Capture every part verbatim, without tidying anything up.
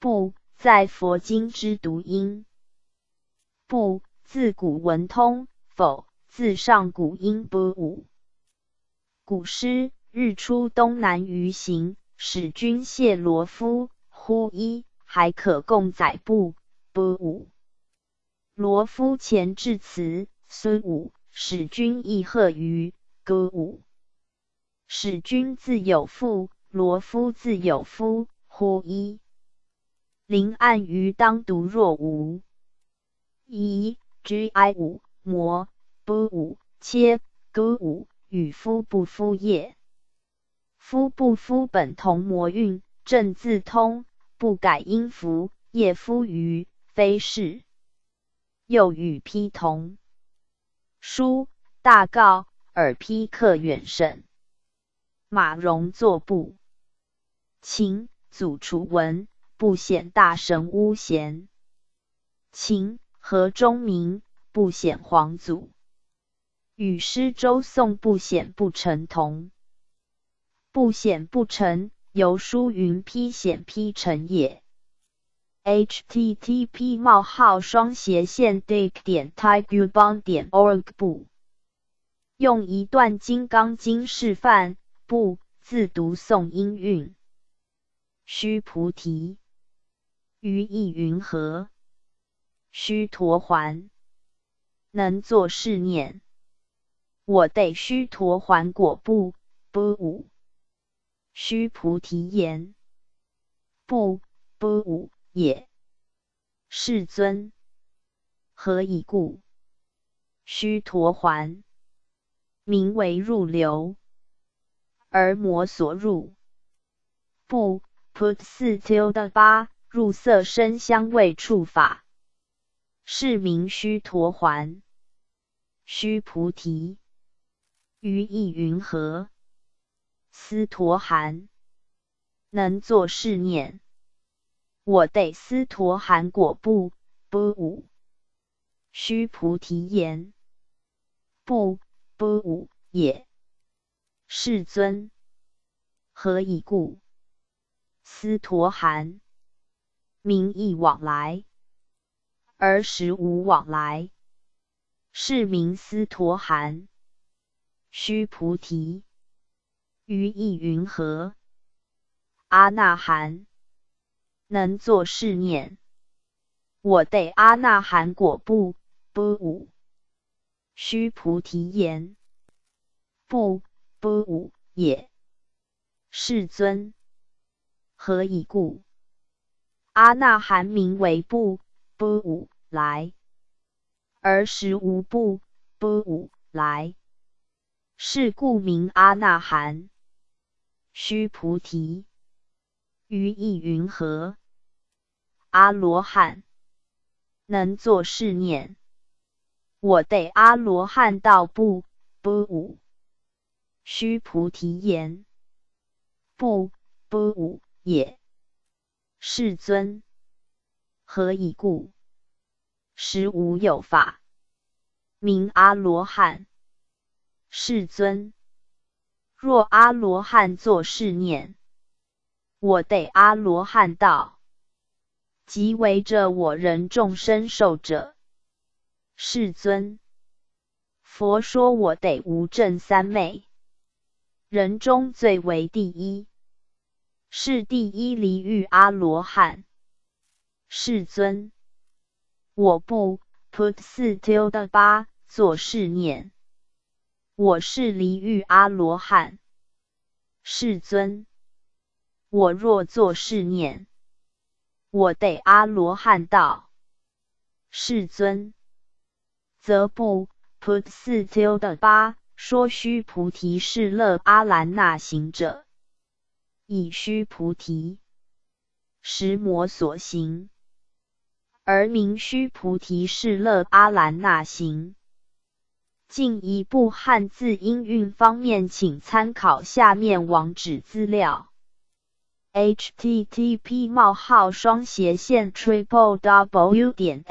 不，在佛经之读音。不，自古文通。否，自上古音不五。古诗日出东南隅行，使君谢罗敷。乎一，还可共载不，不五。罗敷前致辞，孙武，使君亦贺于，歌五。使君自有妇，罗敷自有夫。乎一。临暗于当独若无。一 G I 五摩不五切歌五与夫不夫也。夫不夫本同模韵，正自通，不改音符，业夫于，非是。又与批同。书大告，耳批客远省。马融作部。秦祖楚文，不显大神巫贤。秦河中明，不显皇祖。与诗周宋不显不成同。不显不成，由书云批显批成也。http 冒号双斜线 dic 点 taigubon 点 org 不。用一段金刚经示范，不自读诵音韵。须菩提，于意云何？须陀洹，能作是念。我得须陀洹果不，不五。须菩提言，不，不五也。世尊，何以故？须陀洹，名为入流，而魔所入。不 put 四 tilde 八入色声香味触法，是名须陀洹。须菩提，于意云何？斯陀含，能作是念。我得斯陀含果不，不五。须菩提言，不，不五也。世尊，何以故？斯陀含，名亦往来，而实无往来，是名斯陀含。须菩提，于意云何？阿那含，能作是念。我得阿那含果不，不五。须菩提言，不，不五也。世尊，何以故？阿那含名为不，不五来，而实无不，不五来，是故名阿那含。须菩提，于意云何？阿罗汉，能作是念。我得阿罗汉道不，不五。须菩提言，不，不五也。世尊，何以故？实无有法，名阿罗汉。世尊，若阿罗汉作是念，我得阿罗汉道，即为着我人众生受者。世尊，佛说我得无证三昧，人中最为第一，是第一离欲阿罗汉。世尊，我不 put 四 tilde 八作是念。我是离欲阿罗汉。世尊，我若作是念，我得阿罗汉道。世尊，则不 put 四 tilde 八说须菩提是乐阿兰那行者，以须菩提实魔所行，而名须菩提是乐阿兰那行。进一步汉字音韵方面，请参考下面网址资料。http 冒号双斜线 triple w 点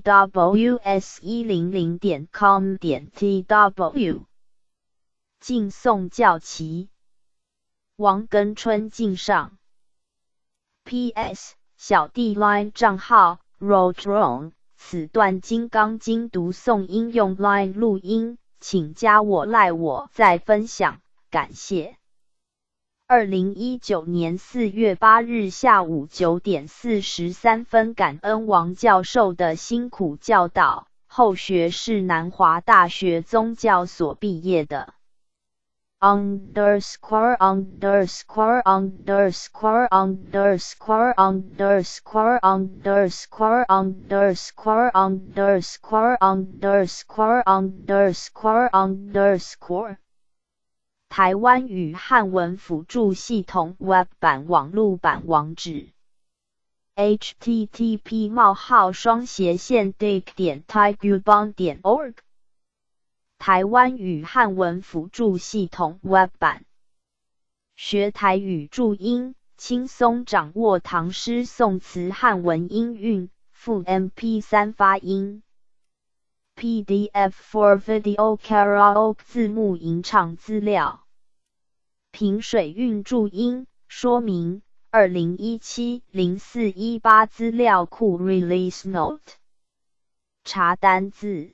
news 一零零点 com 点 tw 晋宋教旗，王根春敬上。P S 小弟 Line 账号 Roadrun， 此段金刚经读诵应用 Line 录音，请加我赖我再分享，感谢。二零一九年四月八日下午九点四十三分，感恩王教授的辛苦教导，后学是南华大学宗教所毕业的。underscore underscore underscore underscore underscore underscore underscore underscore underscore underscore underscore 台湾语汉文辅助系统 Web 版网路版网址 http 冒号双斜线 dic 点 taigubang 点 org 台湾语汉文辅助系统 Web 版，学台语注音，轻松掌握唐诗宋词汉文音韵，附 M P 三 发音 P D F for Video Karaoke 字幕吟唱资料平水韵注音说明二零一七 零四一八资料库 Release Note 查单字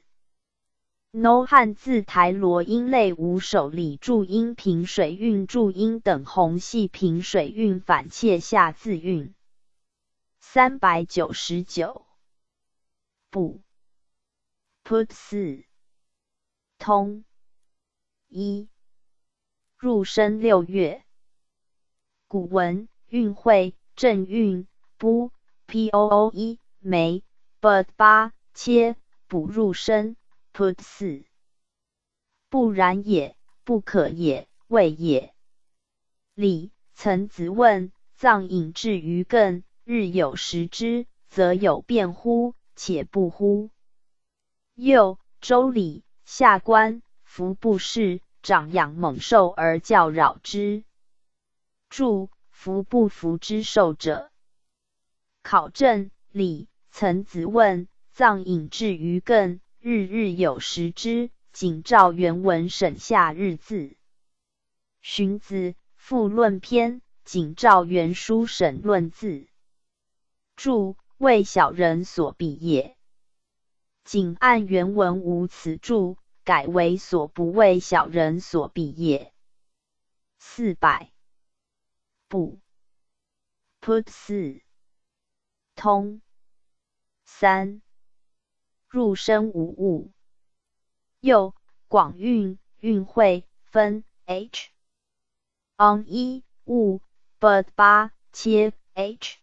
No 汉字台罗音类无首里注音平水韵注音等红系平水韵反切下字韵三百九十九不 put 四通一入声六月古文韵会正韵不 poo 没 but 八切补入声put 四不然也不可也谓也礼曾子问藏饮至于艮日有食之则有变乎且不乎又周礼下官服不事长养猛兽而教扰之注服不服之兽者考证礼曾子问藏饮至于艮日日有食之仅照原文省下日字荀子复论篇仅照原书省论字注为小人所必也仅按原文无此注改为所不为小人所必也四百不 put 四通三入声无误又广韵韵会分 h on 一误 but 八切 h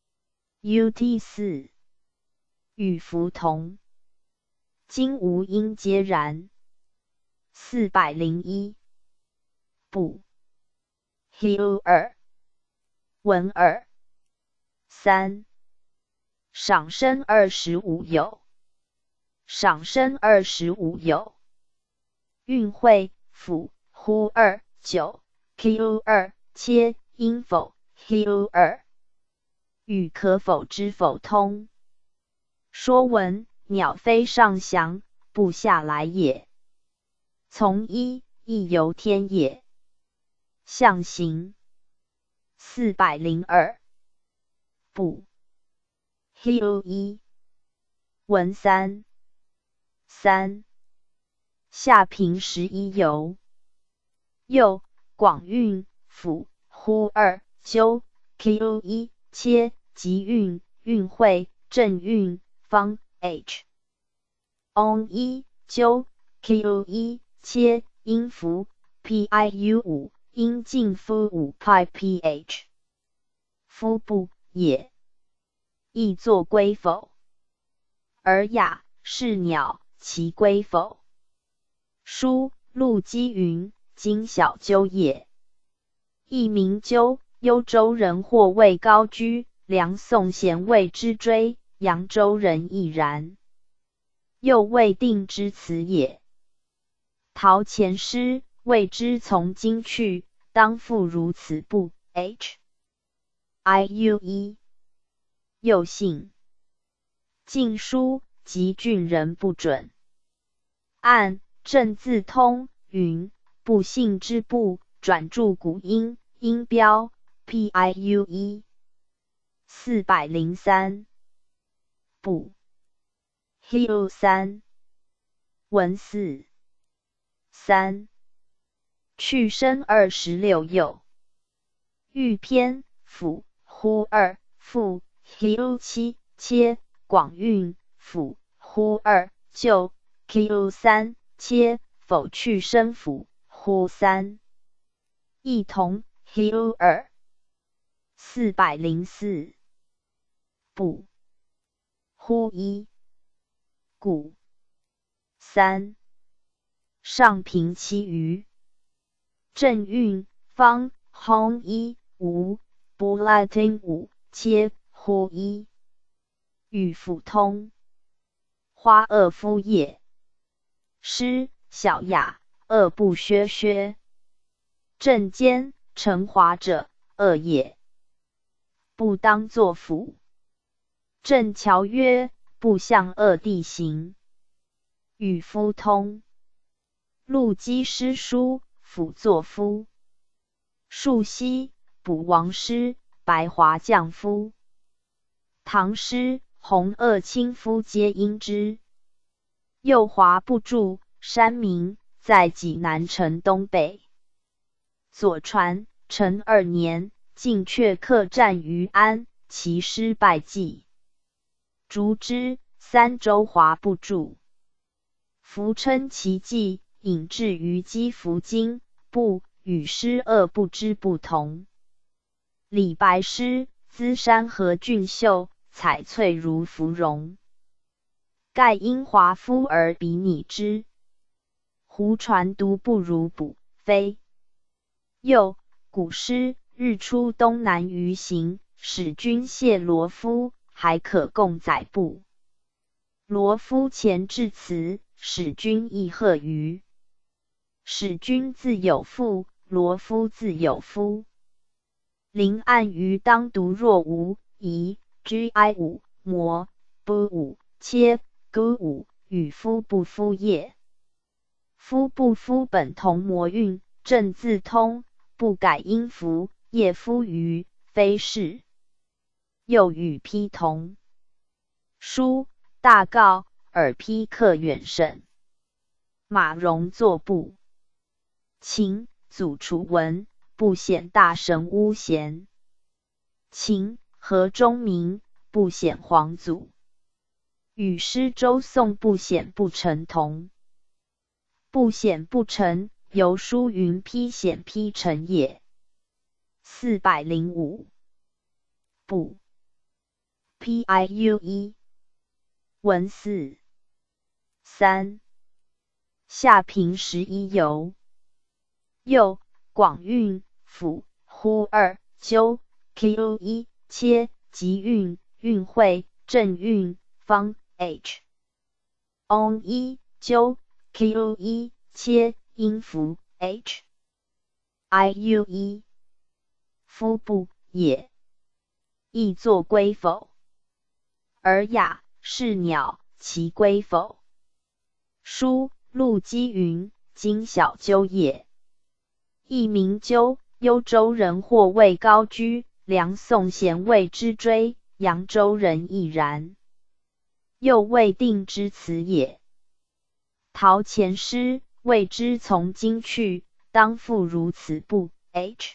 ut 四与符同今无音皆然四百零一不 hiu 二文耳三赏声二十五有赏声二十五有韵会辅乎二九 q 二切音否 hiu 二与可否之否通说文鸟飞上翔不下来也从一亦由天也象形四百零二不 hiu 一文三三下平十一游又广韵辅乎二纠 q 一切即韵韵会正韵方 h on 一纠 q 一切音符 piu 五音近夫五派 ph 夫不也亦作归否而雅是鸟其归否书陆机云今小鸠也亦名鸠幽州人或谓高居梁宋贤谓之追扬州人亦然又谓定之词也陶前诗谓之从今去当复如此不 h iu 一又信晋书及郡人不准按正字通云不信之不转注古音音标 piu 一四百零三。补 hiu 三。文四。三。去声二十六右。豫篇辅呼二复 hiu 七切广韵辅呼二就 hiu 三切否去声辅呼三。异同 hiu 二。四百零四。补呼一。古三。上平其余。正韵方 hong 一无 bulatin 五切呼一。与辅通。花二夫也。诗小雅二不削削。正兼成华者二也。不当作辅。正桥曰不向二地行。与夫通。陆机诗书辅作夫。树溪补王师白华将夫。唐诗洪二卿夫皆因之。右华不著山民在济南城东北。左传成二年晋阙客战于安，其师败绩。竹之三周华不著。夫称其迹引至于积福经，不与诗二不知不同。李白诗资山河俊秀，彩翠如芙蓉。盖因华夫而比拟之。胡传独不如补，非。又古诗日出东南隅行，使君谢罗夫，还可共载不。罗夫前致辞，使君亦贺于。使君自有父，罗夫自有夫。临暗于当独若无疑。gi 五摩 不五切 gu 五与夫不夫也。夫不夫本同模韵，正自通，不改音符，业夫于非是。又与批同。书大告尔批客远省。马融作部。秦祖楚文不显大神巫贤。秦河中明不显皇祖。与诗周颂不显不成同。不显不成，由书云批显批成也。四百零五。补 piu 一。文四。三。下平十一游。右广韵辅呼二纠 q 一切集韵韵会正韵方 h on 一纠 q 一切音符 h iu 一。夫不也。亦作归否。尔雅是鸟，其归否。书陆机云今小鸠也。亦名鸠，幽州人或谓高居，梁宋贤谓之追，扬州人亦然。又谓定之词也。陶前诗谓之从今去，当复如此不 h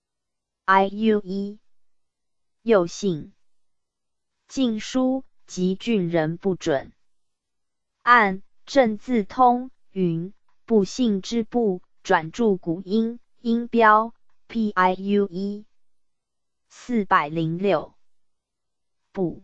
iu 一。又信晋书及郡人不准。按正字通云不信之不转注古音音标 piu 一。四百零六。补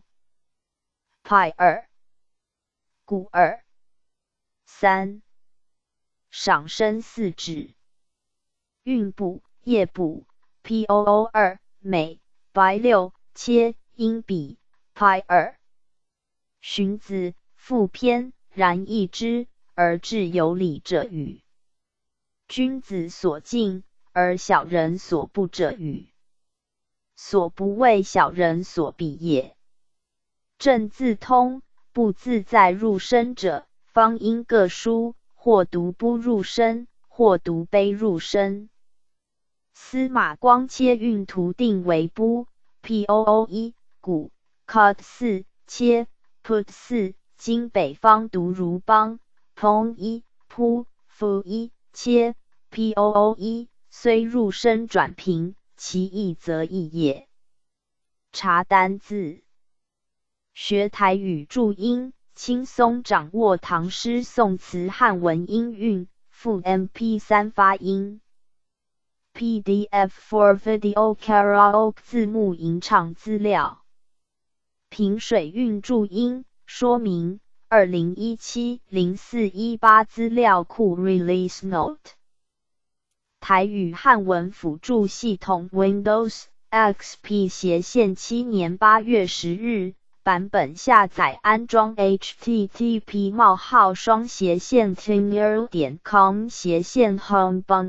pi 二。古二。三。赏声四指。韵补夜补 poo 二美白六切音比 pi 二。荀子复篇然易之而致有理者与。君子所敬而小人所不者与。所不为小人所必也。正自通不自在入声者，方因各书，或读不入声，或读悲入声。司马光切韵图定为不 poo 一古 cut 四切 put 四今北方读如邦 pong 一扑 fu 一切 poo 一虽入声转平，其义则义也。查单字，学台语注音，轻松掌握唐诗宋词汉文音韵，附 M P 三 发音。P D F for Video Karaoke 字幕吟唱资料。平水韵注音说明二零一七大零四一八资料库 Release Note。台语汉文辅助系统 Windows X P 斜线七年八月十日版本下载安装 H T T P 冒号双斜线 tinyer 点 com 斜线 home bun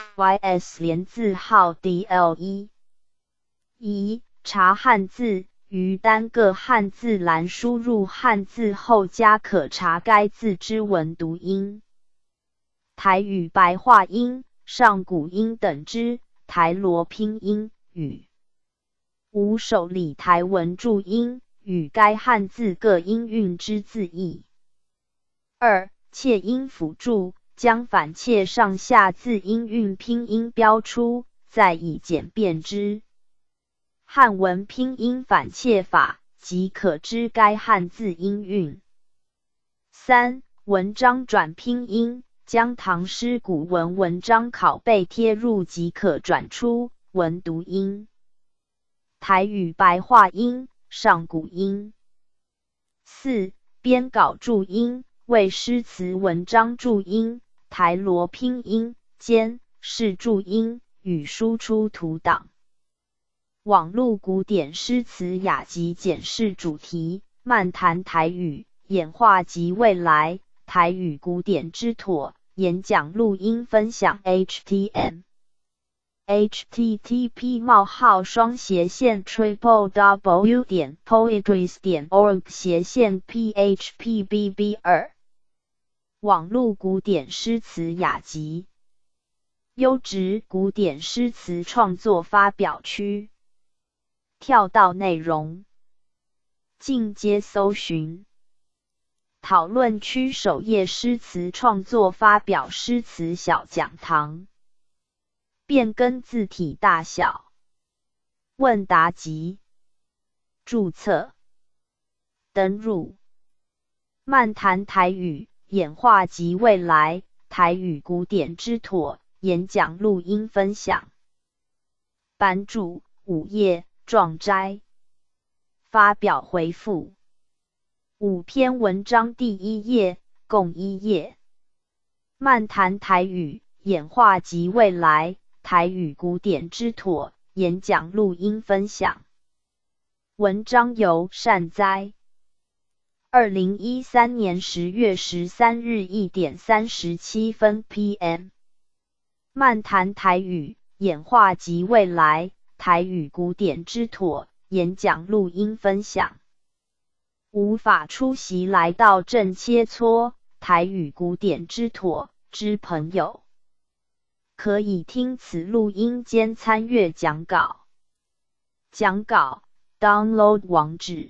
sys 连字号 D L 一。一、查汉字，于单个汉字栏输入汉字后加可查该字之文读音。台语白话音、上古音等之台罗拼音语。五、手理台文注音与该汉字各音韵之字义。二、切音辅助，将反切上下字音韵拼音标出，再以简便之。汉文拼音反切法，即可知该汉字音韵。三、文章转拼音，将唐诗古文文章拷贝贴入即可转出文读音。台语白话音、上古音。四、编稿注音，为诗词文章注音、台罗拼音、兼是注音与输出图档。网络古典诗词雅集检视主题，漫谈台语，演化及未来，台语古典之妥，演讲录音分享 H T M H T T P 冒号双斜线 triple w 点 poetries 点 org 斜线 P H P B B 二。网络古典诗词雅集，优质古典诗词创作发表区。跳到内容，进阶搜寻。讨论区首页诗词创作发表诗词小讲堂。变更字体大小。问答集。注册。登入。漫谈台语，演化及未来，台语古典之妥，演讲录音分享。版主：五页。壮摘。发表回复。五篇文章第一页，共一页。漫谈台语，演化及未来，台语古典之妥，演讲录音分享。文章由善哉。二零一三年十月十三日一点三十七分 P M。漫谈台语，演化及未来，台语古典之妥，演讲录音分享。无法出席来到正切磋台语古典之妥之朋友，可以听此录音兼参阅讲稿。讲稿 download 网址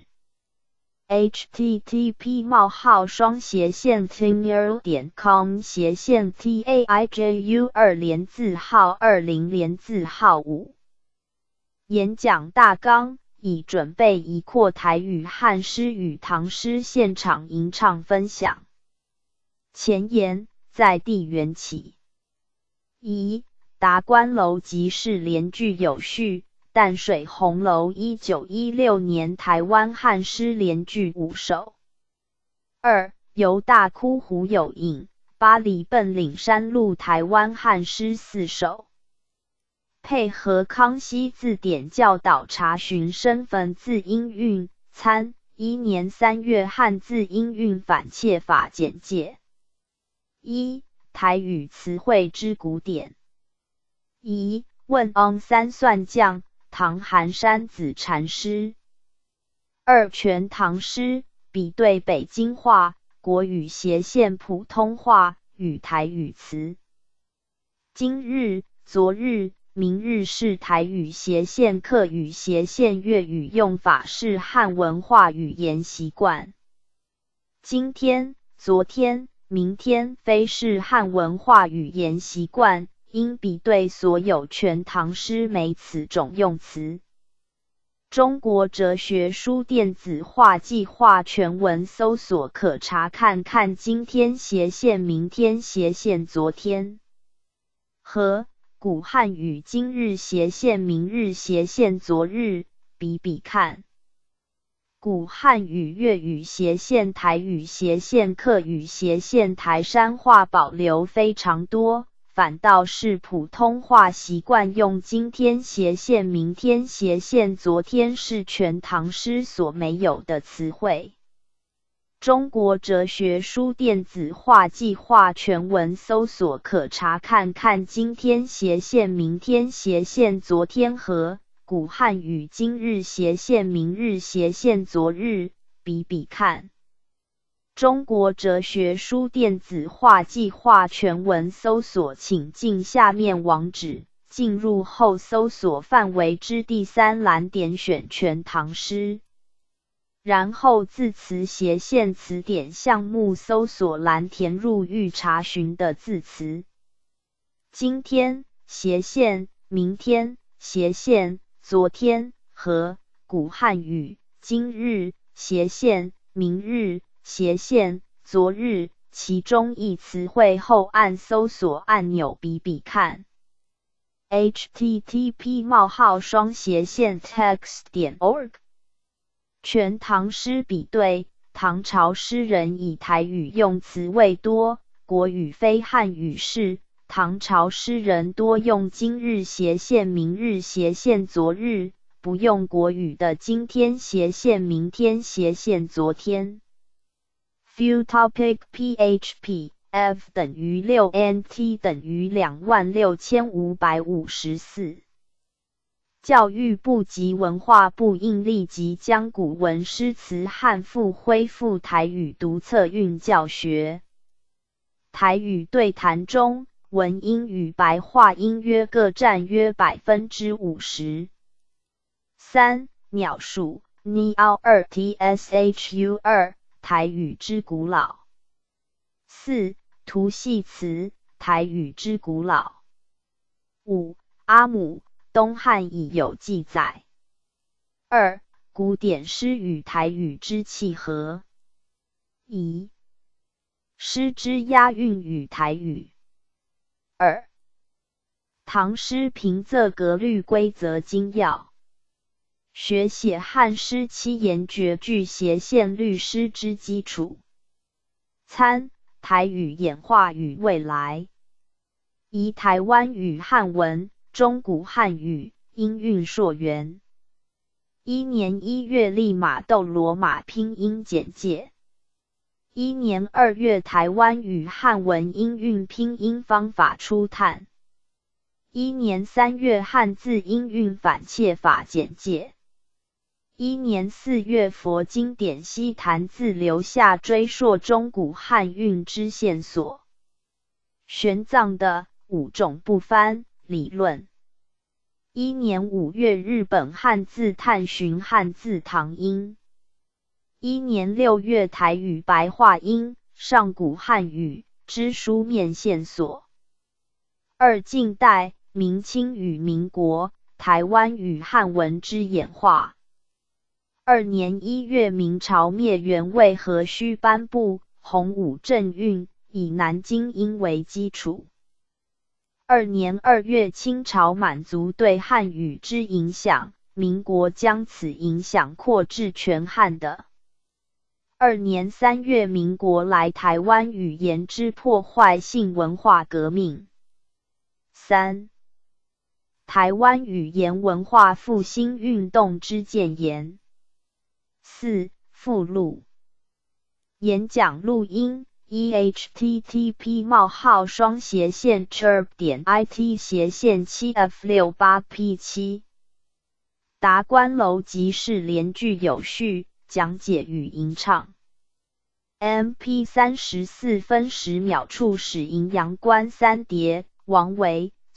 H T T P 冒号双斜线 tinyer 点 com 斜线 T A I J U 二连字号二零连字号五。演讲大纲，已准备一扩台语汉诗与唐诗现场吟唱分享。前言，在地缘起。一、达官楼即是连句有序，淡水红楼一九一六年台湾汉诗连句五首。二、由大窟湖有影，巴黎笨岭山路台湾汉诗四首。配合康熙字典教导查询身份字音韵，参一年三月汉字音韵反切法简介。一、台语词汇之古典。一、问昂三算将，唐寒山子禅师。二、全唐诗，比对北京话、国语斜线普通话与台语词。今日、昨日、 明日是台语斜线客语斜线粤语用法是汉文化语言习惯。今天、昨天、明天非是汉文化语言习惯，应比对所有全唐诗每此种用词。中国哲学书电子化计划全文搜索可查看看今天斜线明天斜线昨天和古汉语今日斜线明日斜线昨日比比看。古汉语粤语斜线台语斜线客语斜线台山话保留非常多，反倒是普通话习惯用今天斜线明天斜线昨天是全唐诗所没有的词汇。中国哲学书电子化计划全文搜索可查看看今天斜线明天斜线昨天和古汉语今日斜线明日斜线昨日比比看。中国哲学书电子化计划全文搜索请进下面网址，进入后搜索范围之第三栏点选全唐诗，然后字词斜线词典项目搜索栏填入欲查询的字词。今天斜线明天斜线昨天和古汉语今日斜线明日斜线昨日其中一词汇后按搜索按钮比比看。 h t t p 冒号双斜线 text 点 org 全唐诗比对，唐朝诗人以台语用词为多，国语非汉语是，唐朝诗人多用今日斜线明日斜线昨日，不用国语的今天斜线明天斜线昨天。View topic P H P F 等于 六 N T 等于 两万六千五百五十四。教育部及文化部应立即将古文诗词汉赋恢复台语读册运教学。台语对谈中，文音与白话音约各占约 百分之五十。三、鸟数 N I A O 二 T S H U 二台语之古老。四、图系词台语之古老。五、阿姆东汉已有记载。二、古典诗与台语之契合。一、诗之押韵与台语。二、唐诗平仄格律规则精要。学写汉诗七言绝句斜线律诗之基础。参台语演化与未来。宜台湾语汉文中古汉语音韵溯源。一年一月利马窦罗马拼音简介。一年二月台湾语汉文音韵拼音方法初探。一年三月汉字音韵反切法简介。一年四月佛经典析坛字留下追溯中古汉韵之线索。玄奘的五种不翻理论。一年五月日本汉字探寻汉字唐音。一年六月台语白话音上古汉语之书面线索。二、近代明清与民国台湾语汉文之演化。二年一月明朝灭元为何须颁布洪武正韵，以南京音为基础。二年二月清朝满族对汉语之影响，民国将此影响扩至全汉的。二年三月民国来台湾语言之破坏性文化革命。三、台湾语言文化复兴运动之建言。四、附录。演讲录音 E H T T P 冒号双斜线 chirp 点 I T 斜线 七 F 六八 P 七。达观楼即是连句有序，讲解与吟唱。M P 三十四分十秒处使阴阳观三叠，王维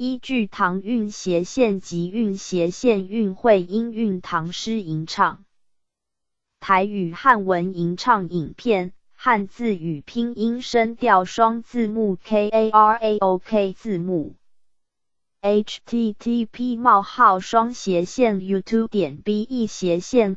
依据唐韵斜线及韵斜线韵会音韵唐诗吟唱。台语汉文吟唱影片，汉字与拼音声调双字幕 karaoke 字幕。http 冒号双斜线 youtube 点 be 斜线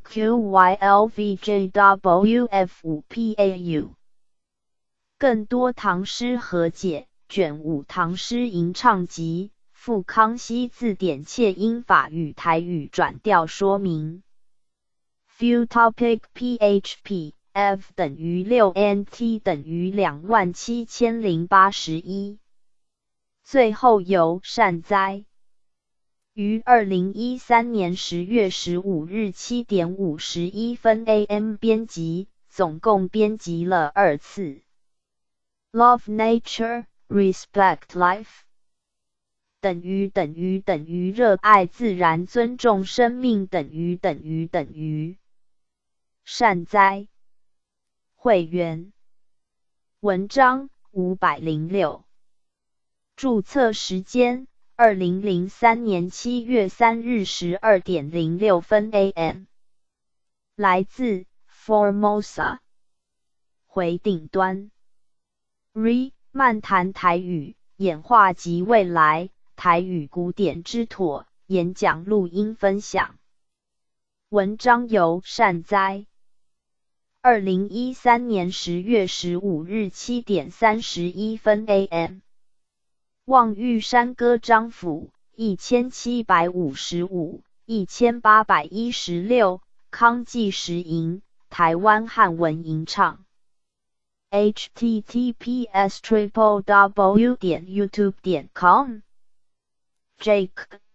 qylvjwf 五 pau。更多唐诗和解卷五唐诗吟唱集，附康熙字典切音法与台语转调说明。View topic php f 等于六 nt 等于两万七千零八十一。最后由善哉于二零一三年十月十五日七点五十一分 A M 编辑，总共编辑了二次。Love nature, respect life 等于等于等于热爱自然尊重生命等于等于等于善哉会员文章五百零六注册时间二零零三年七月三日十二点零六分 A M 来自 Formosa 回顶端 Re 漫谈台语演化及未来台语古典之妥演讲录音分享文章由善哉二零一三年十月十五日七点三十一分 A M望玉山歌章府一千七百五十五、一千八百一十六康济石吟台湾汉文吟唱 https triple w 点 youtube 点 com Jake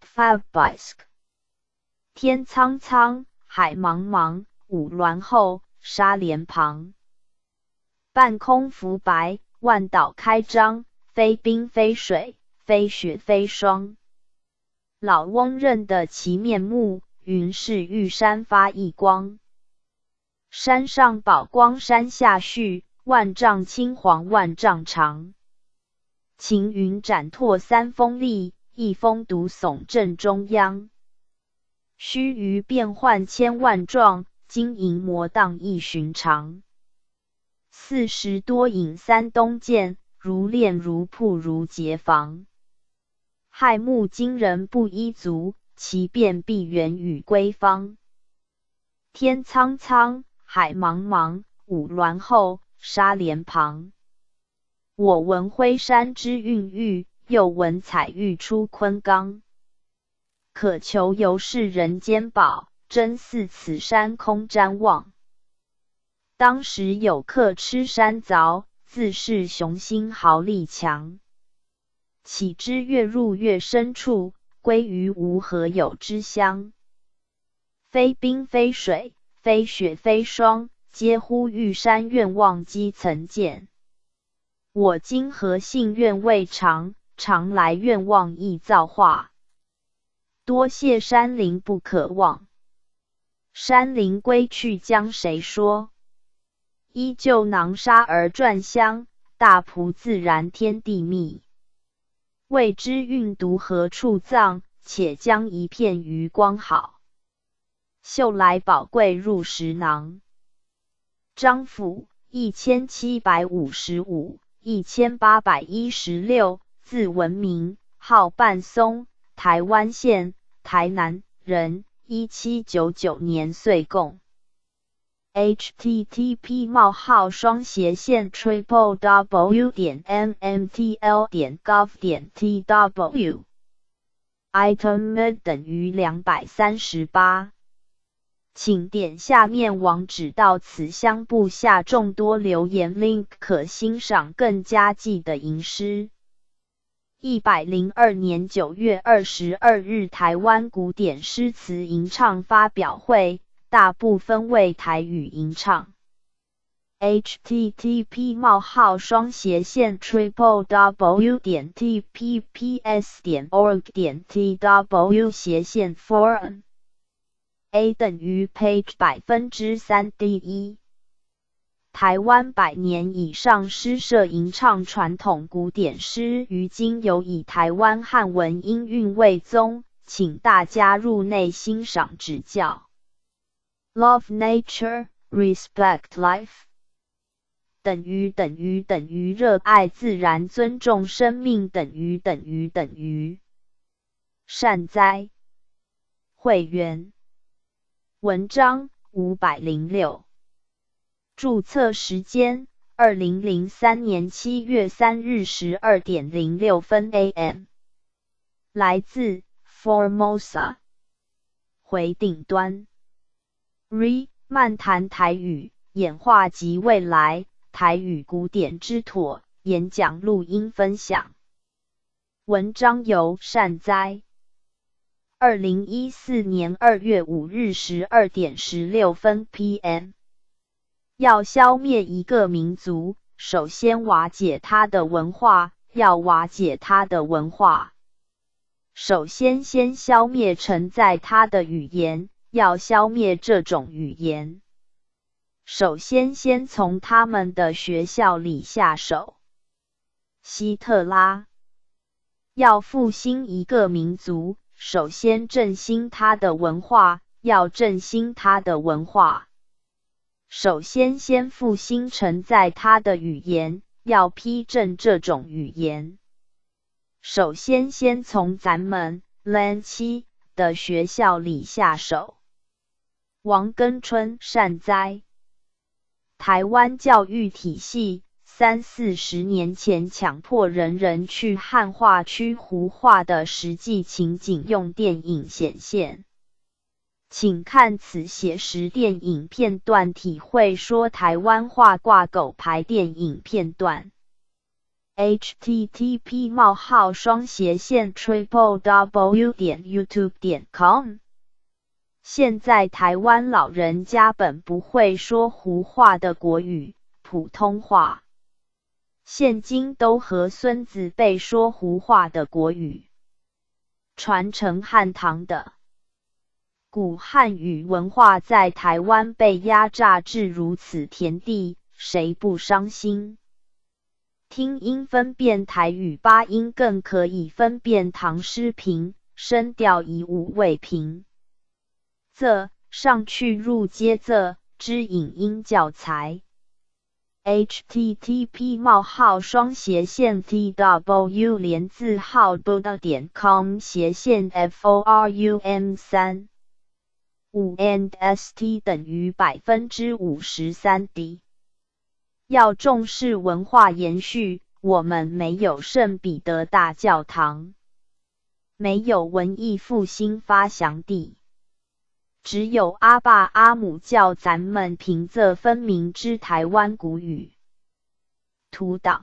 Fabisk 天苍苍海茫茫五鸾后沙莲旁半空浮白万岛开张非冰非水非雪非霜老翁认得其面目云是玉山发一光山上宝光山下续万丈青黄万丈长晴云展拓三峰立一峰独耸正中央须臾变幻千万状金银魔荡亦寻常四十多引三东涧如炼如瀑如结房亥木惊人不一足其变必源与归方天苍苍海茫茫五鸾后沙莲旁我闻辉山之孕育又闻彩玉出昆冈可求犹是人间宝真似此山空瞻望当时有客吃山凿自是雄心豪力强岂知越入越深处归于无何有之乡非冰非水非雪非霜皆乎玉山愿望积曾见我今何幸愿未尝常来愿望亦造化多谢山林不可忘山林归去将谁说依旧囊沙而转香大朴自然天地秘未知运毒何处葬且将一片余光好秀来宝贵入食囊张府一千七百五十五、一千八百一十六字文明号半松台湾县台南人一七九九年岁贡http 冒号双斜线 triple w 点 mmtl 点 gov 点 tw item 等于两百三十八请点下面网址到此相簿下众多留言 link 可欣赏更加记的吟诗一百零二年九月二十二日台湾古典诗词吟唱发表会大部分为台语吟唱 http 冒号双斜线 triple w 点 tpps 点 org 点 tw 斜线 forum a 等于 page 百分之三 d 一台湾百年以上诗社吟唱传统古典诗，于今有以台湾汉文音韵为宗，请大家入内欣赏指教。Love nature, respect life. 等于等于等于热爱自然，尊重生命，等于等于等于善哉。会员文章五百零六，注册时间二零零三年七月三日十二点零六分 A M， 来自 Formosa， 回顶端 Re 漫谈台语演化及未来台语古典之妥演讲录音分享。文章由善哉二零一四年二月五日十二点十六分 P M。 要消灭一个民族，首先瓦解它的文化，要瓦解它的文化，首先先消灭承载它的语言，要消灭这种语言，首先先从他们的学校里下手。希特拉要复兴一个民族，首先振兴他的文化，要振兴他的文化，首先先复兴承载他的语言，要批正这种语言，首先先从咱们蓝七的学校里下手。王根春善哉。台湾教育体系三四十年前强迫人人去汉化区胡化的实际情景用电影显现，请看此写实电影片段，体会说台湾话挂狗牌电影片段。H T T P 冒号双斜线 triple w 点 youtube 点 com。 现在台湾老人家本不会说胡话的国语普通话，现今都和孙子辈说胡话的国语，传承汉唐的古汉语文化在台湾被压榨至如此田地，谁不伤心？听音分辨台语八音，更可以分辨唐诗平，声调以五为平。仄上去入接仄之影音教材。H T T P 冒号双斜线 T W 连字号 buddha 点 com 斜线 F O R U M 三五 and S T 等于百分之五十三 D。要重视文化延续，我们没有圣彼得大教堂，没有文艺复兴发祥地，只有阿爸阿母教咱们平仄分明之台湾古语。图档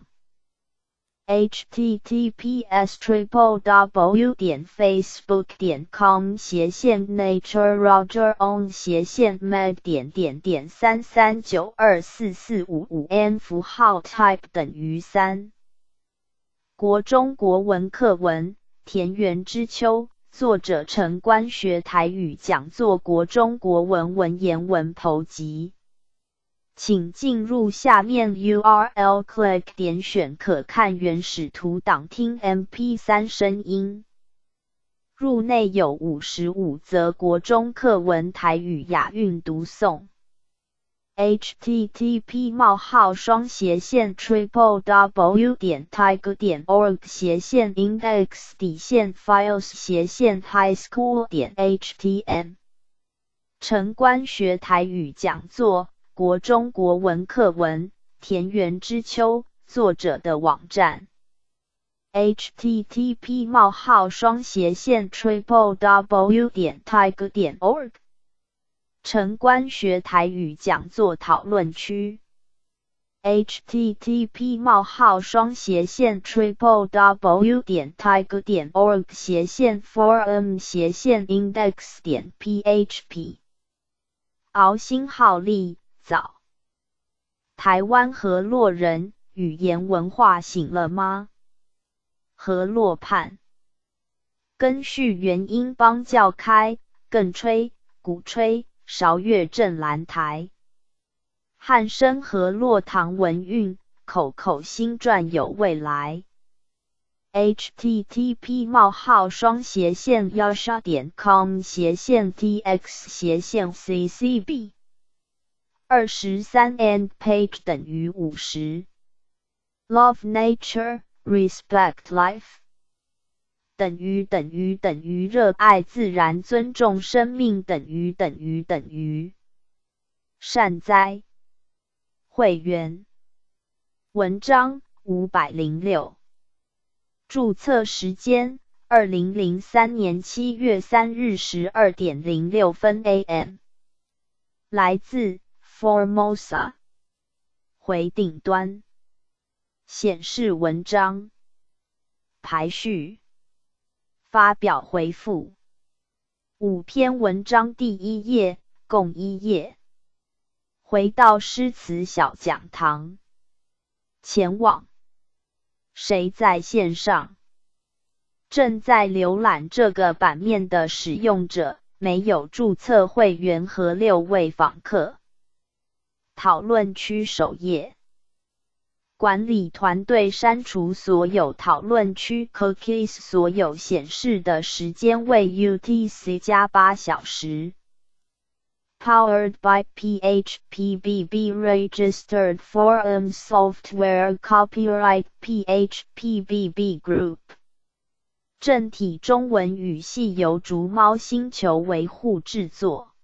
H T T P S triple w 点 facebook 点 com 斜线 nature roger on 斜线 med 点点点三三九二四四五五 n 符号 type 等于三。国中国文课文田园之秋，作者陈官学台语讲座国中国文文言文剖集。请进入下面 U R L click 点选可看原始图档，听 M P 三 声音。入内有五十五则国中课文台语雅韵读诵。H T T P 冒号双斜线 triple w 点 tiger 点 org 斜线 index 底线 files 斜线 high school 点 H T M。 陈官学台语讲座国中国文课文田园之秋，作者的网站。H T T P 冒号双斜线 triple w 点 tiger 点 org。 陈官学台语讲座讨论区。H T T P 冒号双斜线 triple w 点 tiger 点 org 斜线 forum 斜线 index 点 P H P。 敖新浩立早。台湾河洛人语言文化醒了吗？河洛畔根续原因邦教开更吹鼓吹韶乐镇兰台。 汉生和洛唐文韵，口口新传有未来。h t t p 冒号双斜线 yasha 点 com 斜线 t x 斜线 c c b 二十三 end page 等于五十 love nature respect life 等于等于等于热爱自然尊重生命等于等于等于善哉会员文章五百零六注册时间二零零三年七月三日十二点零六分 A M 来自 Formosa 回顶端显示文章排序发表回复五篇文章第一页共一页回到诗词小讲堂前往谁在线上？正在浏览这个版面的使用者，没有注册会员和六位访客。讨论区首页。管理团队删除所有讨论区 cookies 所有显示的时间为 U T C 加八小时。Powered by P H P B B Registered Forum Software Copyright P H P B B Group 正体中文语系由竹猫星球维护制作。